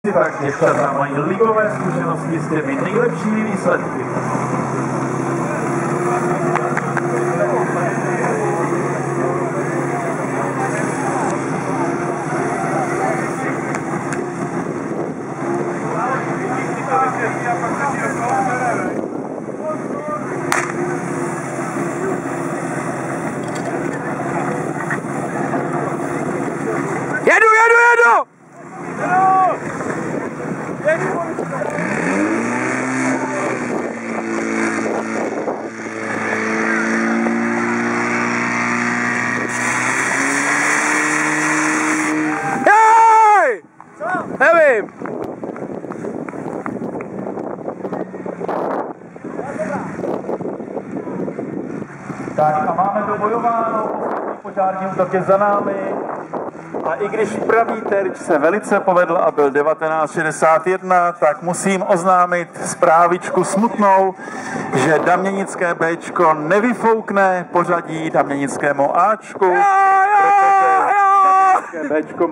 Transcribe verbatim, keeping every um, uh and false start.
Tak děvčata mají ligové zkušenosti s těmi nejlepšími výsledky. Jedu, jedu, jedu! Jej! Nevím. Tak a máme dobojováno, poslední požární útok je za námi. A i když pravý terč se velice povedl a byl devatenáct šedesát jedna, tak musím oznámit zprávičku smutnou, že Daměnické Bčko nevyfoukne pořadí Daměnickému Ačku, protože Daměnické Bčko